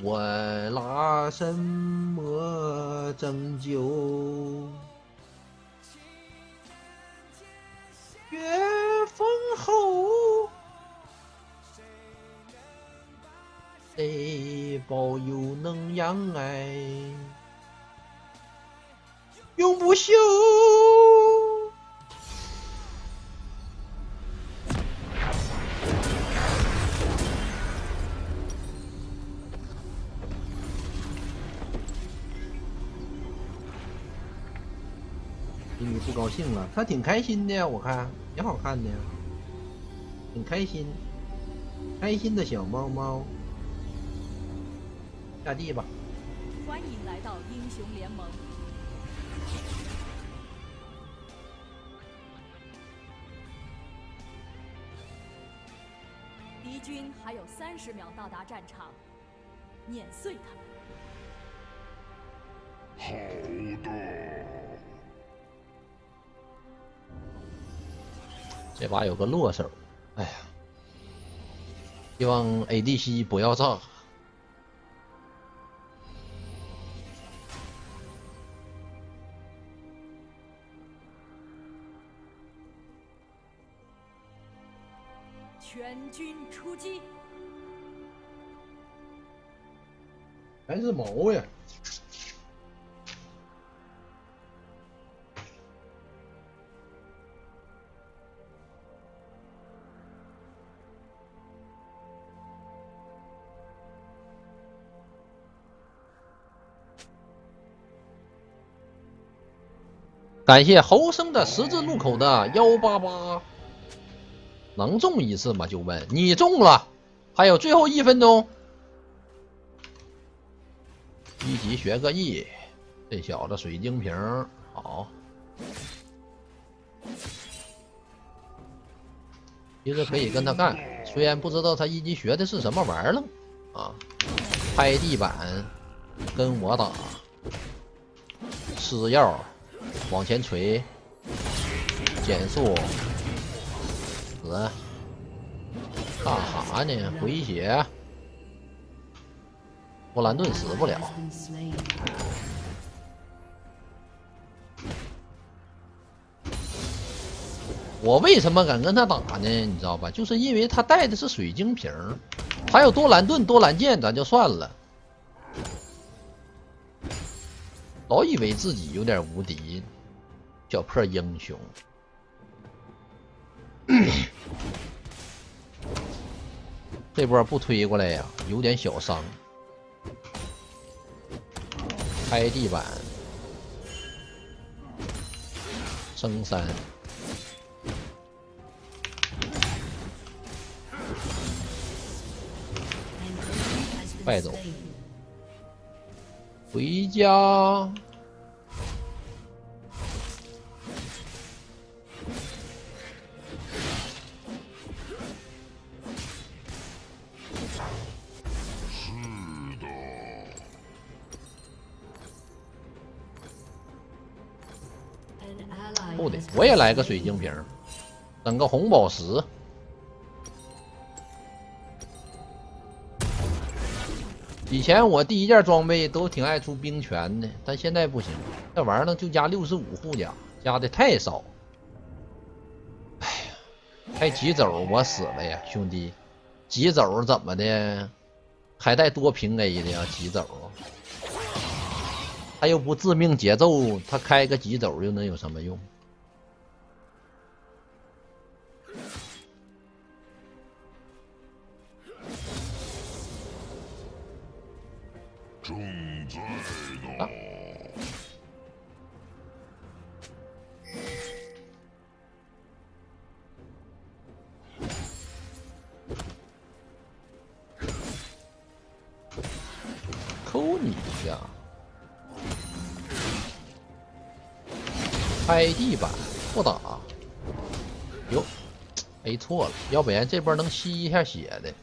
我拿什么拯救？月风后，谁保佑能让爱永不朽？你不高兴了？他挺开心的呀，我看挺好看的呀，挺开心，开心的小猫猫。下地吧。 欢迎来到英雄联盟。敌军还有30秒到达战场，碾碎他们。 好的。 这把有个落手，哎呀，希望 ADC 不要炸。 全军出击！ 还是毛呀！感谢侯生的十字路口的188，能中一次吗？就问你中了，还有最后1分钟，一级学个 E， 这小子水晶瓶好。其实可以跟他干，虽然不知道他一级学的是什么玩意儿了啊。拍地板，跟我打，吃药。往前锤，减速，死，干哈呢？回血，波兰顿死不了。我为什么敢跟他打呢？你知道吧？就是因为他带的是水晶瓶，还有多兰盾、多兰剑，咱就算了。老以为自己有点无敌，小破英雄。这波不推过来呀，有点小伤。开地板，升3，败走。回家。不得，我也来个水晶瓶，整个红宝石。以前我第一件装备都挺爱出冰拳的，但现在不行，这玩意儿呢就加65护甲，加的太少。哎呀，还急走我死了呀，兄弟！急走怎么的？还带多平 A 的呀？急走，他又不致命节奏，他开个急走又能有什么用？ 正在呢。 啊抠你一下，拍地板不打，哟 ，A 错了，要不然这波能吸一下血的。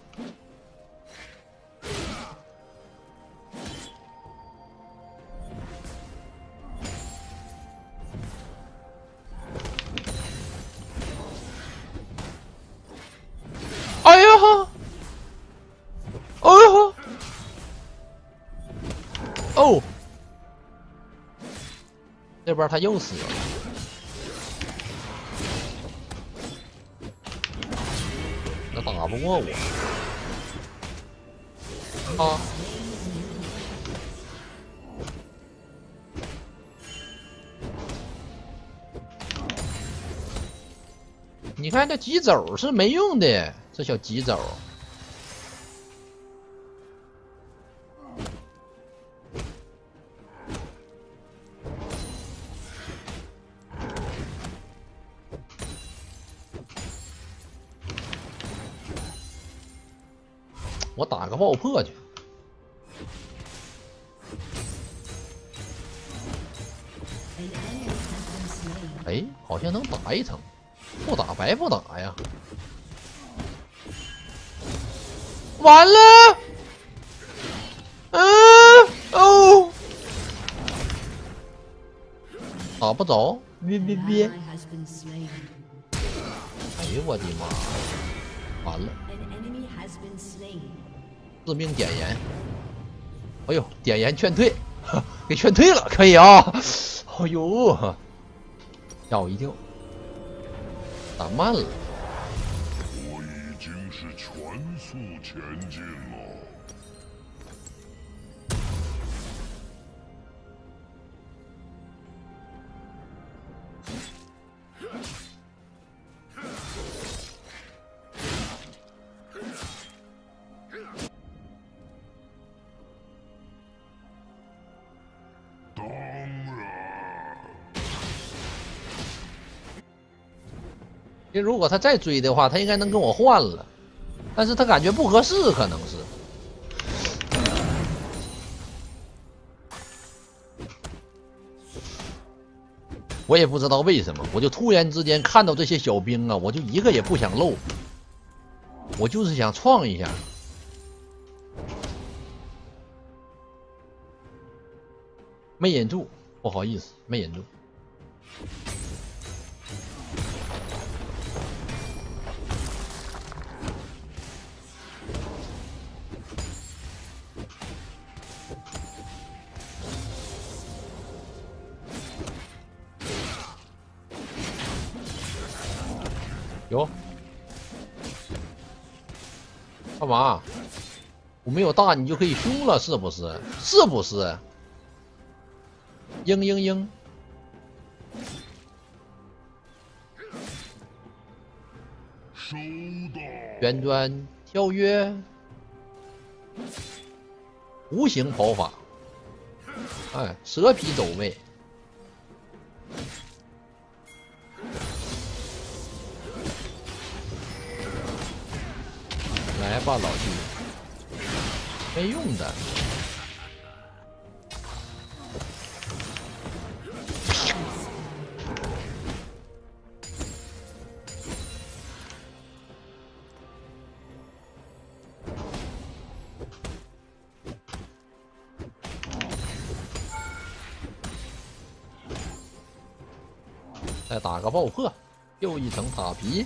哎呀哈！哎呀哈！ 这边他又死了。他打不过我。啊！你看这急走是没用的，这小急走。我打个爆破去。哎，好像能打一层，不打白不打呀。完了，哦，打不着，别！哎呦我的妈！完了，致命点燃！哎呦，点燃劝退，给劝退了，可以啊！哎呦，吓我一跳，打慢了。 我已经是全速前进了。当然。 其实如果他再追的话，他应该能跟我换了，但是他感觉不合适，可能是。我也不知道为什么，我就突然之间看到这些小兵啊，我就一个也不想漏，我就是想创一下。没忍住，不好意思，没忍住。有，干嘛？我没有大，你就可以凶了，是不是？是不是？嘤！ 收到。 旋转跳跃，无形跑法，哎，蛇皮走位。来吧，老弟，没用的。再打个爆破，又一层塔皮。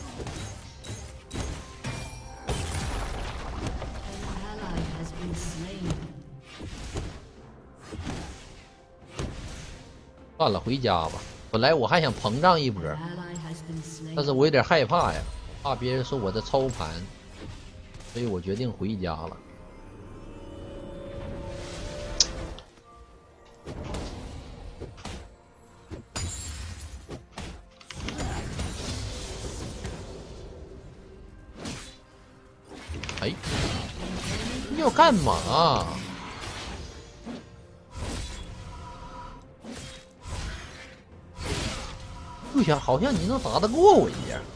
算了，回家吧。本来我还想膨胀一波，但是我有点害怕呀，怕别人说我的操盘，所以我决定回家了。哎，你要干嘛？就想好像你能打得过我一样。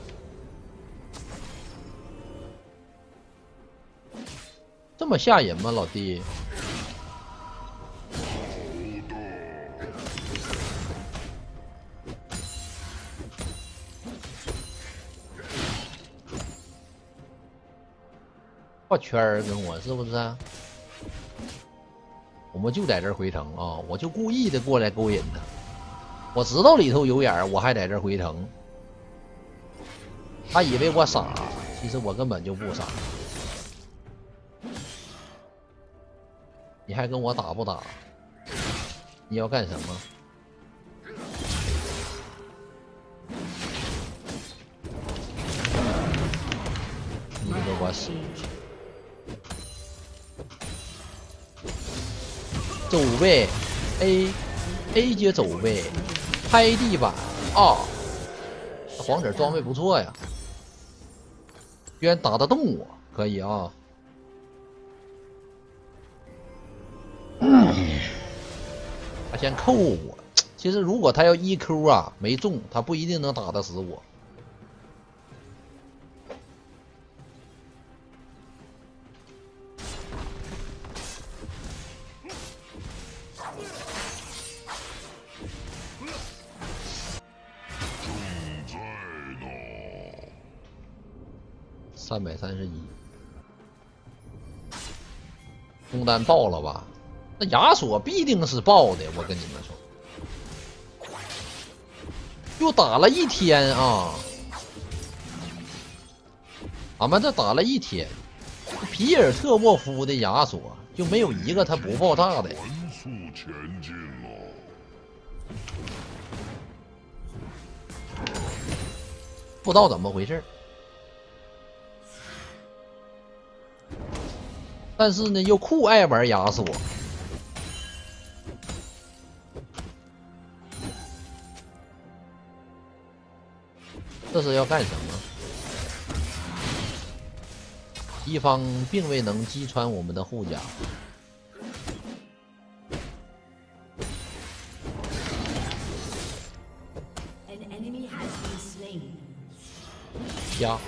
这么吓人吗，老弟？画圈儿跟我是不是？我们就在这儿回城啊！我就故意的过来勾引他。我知道里头有眼儿，我还在这儿回城。他以为我傻，其实我根本就不傻。你还跟我打不打？你要干什么？ 死。走位 A 接走位，拍地板啊！黄子装备不错呀，居然打得动我，可以啊。他先扣我，其实如果他要1Q 啊没中，他不一定能打得死我。331，中单爆了吧？那亚索必定是爆的，我跟你们说，又打了一天啊！俺们这打了一天，皮尔特沃夫的亚索就没有一个他不爆炸的。 全速前进了。 不知道怎么回事，但是呢又酷爱玩亚索。这是要干什么？敌方并未能击穿我们的护甲。加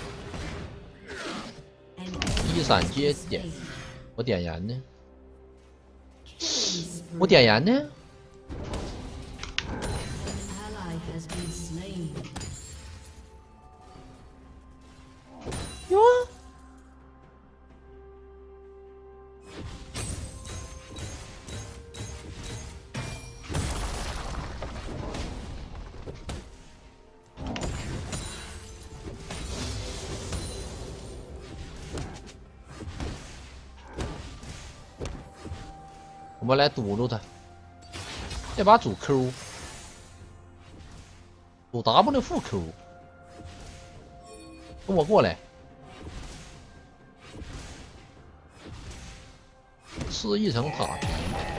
一闪接点，我点燃呢？我点燃呢？哟！我们来堵住他，这把主 Q， 主 W 负 Q， 跟我过来，吃一层塔皮。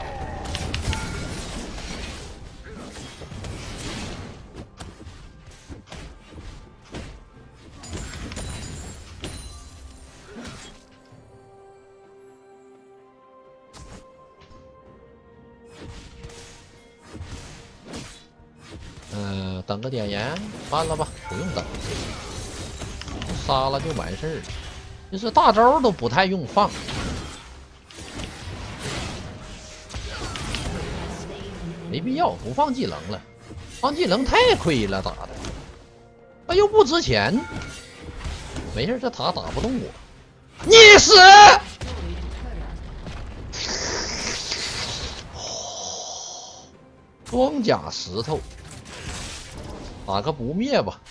等个点燃，完了吧？不用等，杀了就完事儿。就是大招都不太用放。没必要不放技能了，放技能太亏了，打的，那又不值钱。没事，这塔打不动我。你死！装甲石头。打个不灭吧。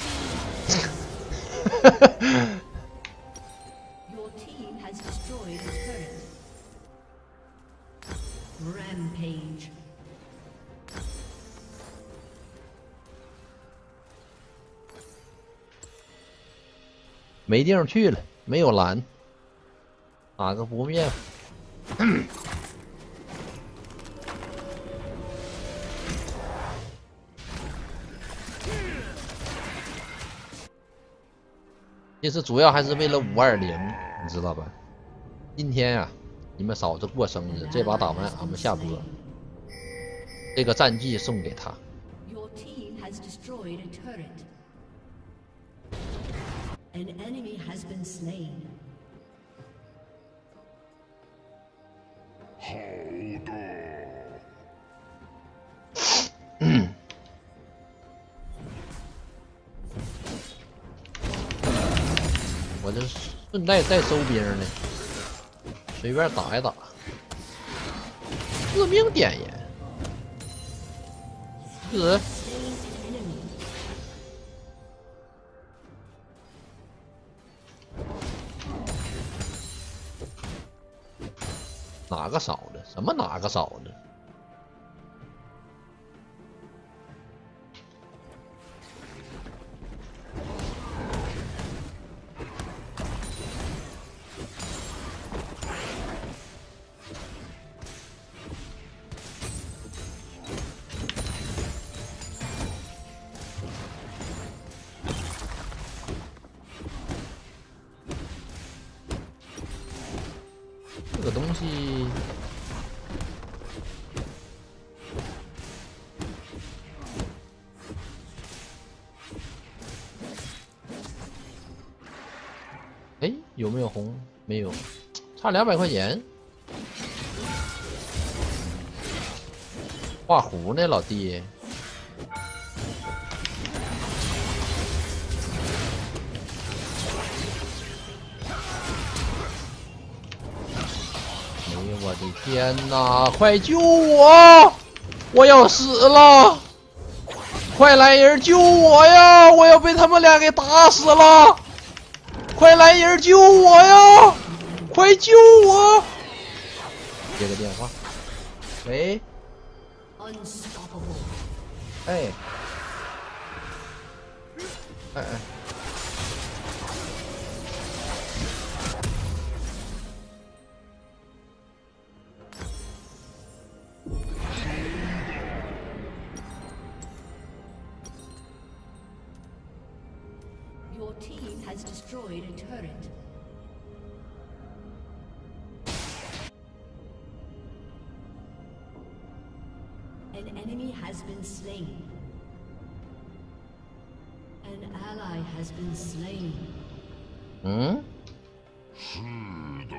没地方去了，没有蓝，打个不灭吧。其实主要还是为了520，你知道吧？今天啊，你们嫂子过生日，这把打完俺们下播，这个战绩送给她。 好的。 我这顺带再收兵呢，随便打一打，致命点烟，死！哪个嫂子？什么哪个嫂子？ 这个东西，哎，有没有红？没有，差200块钱。画弧呢，老弟。哎呦我的天哪！快救我！我要死了！快来人救我呀！我要被他们俩给打死了！快来人救我呀！快救我！接个电话。喂。哎。哎哎。 Your team has destroyed a turret. An enemy has been slain. An ally has been slain. 嗯？ 是的。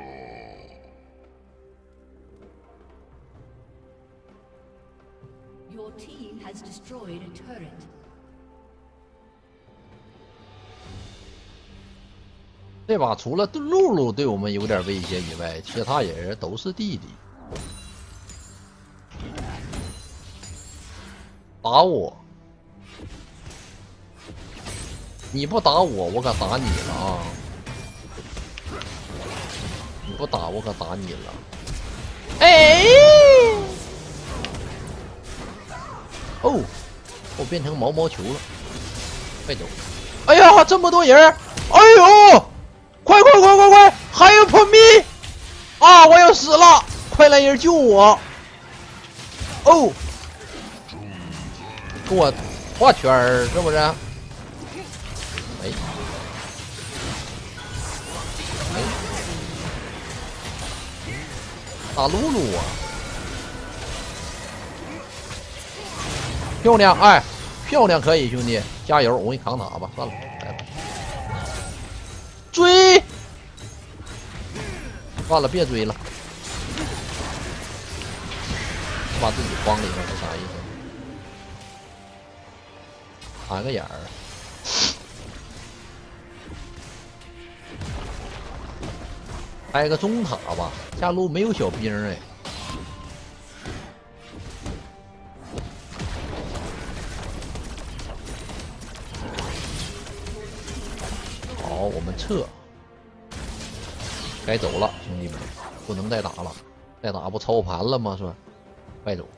Your team has destroyed a turret. 这把除了露露对我们有点威胁以外，其他人都是弟弟。打我！你不打我，我可打你了啊！你不打我可打你了。哎！哦，我变成毛毛球了，快走！哎呀，这么多人！哎呦！快快快快快！还有破密啊！我要死了！快来人救我！哦，给我画圈儿，是不是？哎哎，打露露啊！漂亮，哎，漂亮，可以，兄弟，加油！我给你扛塔吧，算了，来吧。追！算了，别追了，把自己框里面是啥意思？弹个眼儿，开个中塔吧。下路没有小兵哎。好，我们撤。该走了，兄弟们，不能再打了，再打不操盘了吗？是吧？快走！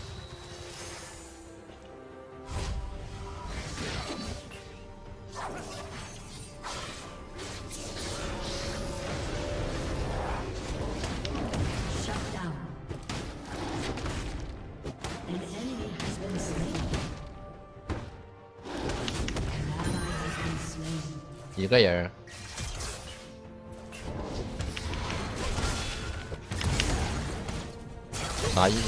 几个人？啥意思？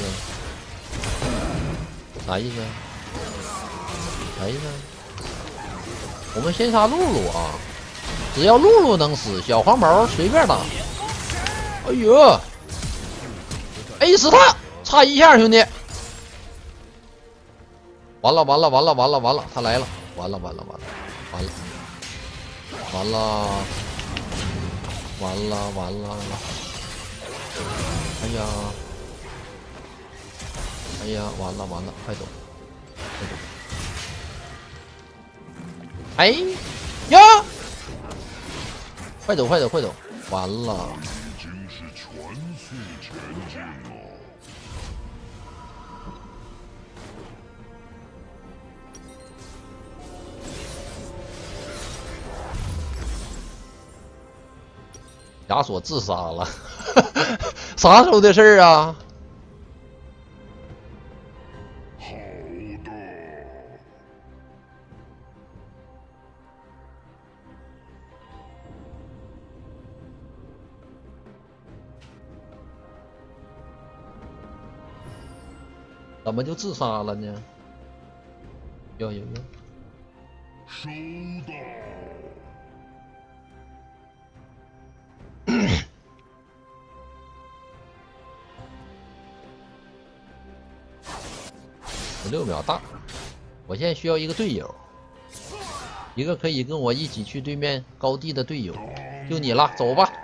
啥意思？啥意思？我们先杀露露啊！只要露露能死，小黄毛随便打。哎呦 ！A 死他，差一下，兄弟！完了完了完了完了完了，他来了！完了完了完了完了完了完了完了！哎呀！哎呀，完了完了，快走！快走！哎呀！快走快走快走！完了！ 已经是全速前进了。 亚索自杀了，啥时候的事儿啊？ 好的。 怎么就自杀了呢？有。 收到。 16秒大，我现在需要一个队友，一个可以跟我一起去对面高地的队友，就你了，走吧。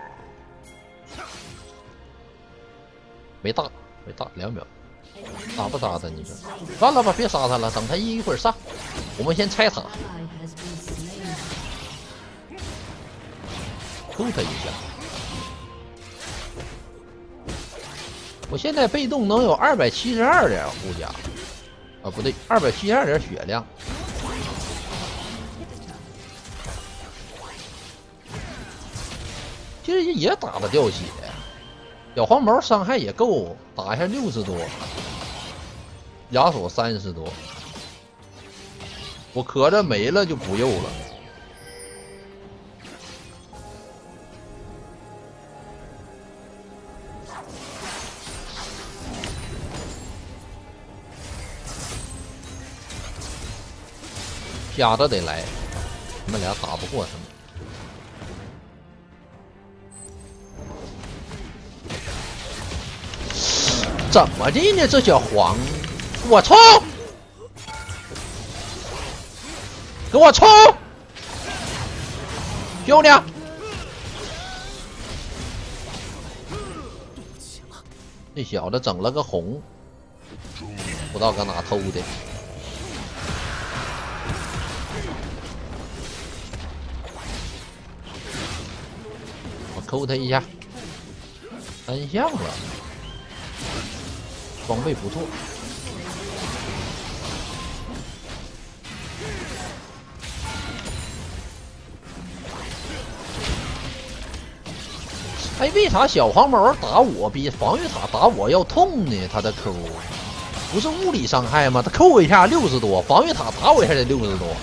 没大，2秒，打不打他？你说？算了吧，别杀他了，等他一会儿上，我们先拆塔，扣他一下。我现在被动能有272点护甲。啊，不对，272点血量。其实也打得掉血，小黄毛伤害也够，打一下60多，亚索30多，我磕着没了就不用了。瞎的得来，他们俩打不过他们。怎么的呢？这小黄，我冲！给我冲！兄弟，这小子整了个红，不知道搁哪偷的。扣他一下，3项了，装备不错。哎，为啥小黄毛打我比防御塔打我要痛呢？他的扣不是物理伤害吗？他扣我一下60多，防御塔打我一下得60多。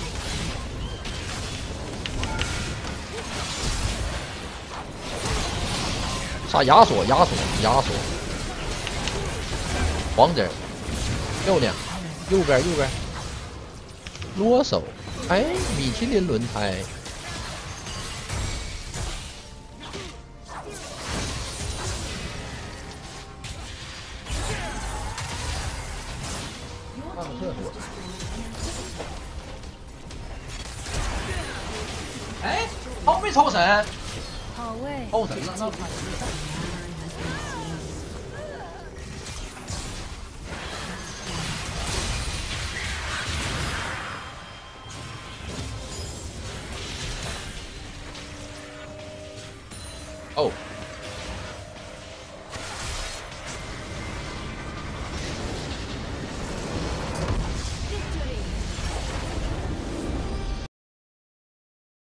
杀亚索，黄子，漂亮，右边，啰嗦，哎，米其林轮胎，上厕所，哎，抽没抽神？ 好位， 抽神了，那。哦。